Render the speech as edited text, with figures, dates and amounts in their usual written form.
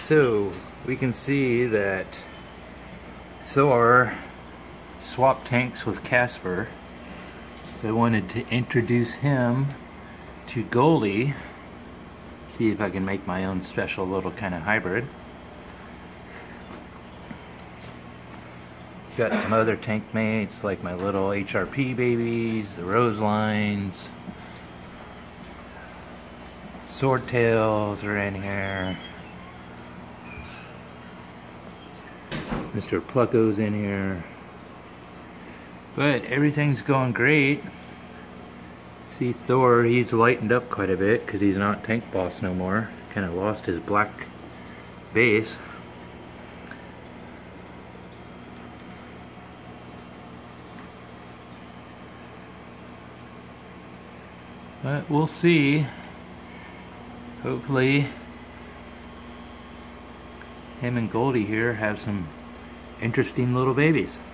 So we can see that Thor swapped tanks with Casper. So I wanted to introduce him to Goldie. See if I can make my own special little kind of hybrid. Got some other tank mates like my little HRP babies, the Rose Lines, Swordtails are in here. Mr. Plucko's in here. But everything's going great. See Thor, he's lightened up quite a bit because he's not Tank Boss no more. Kind of lost his black base. But we'll see. Hopefully him and Goldie here have some interesting little babies.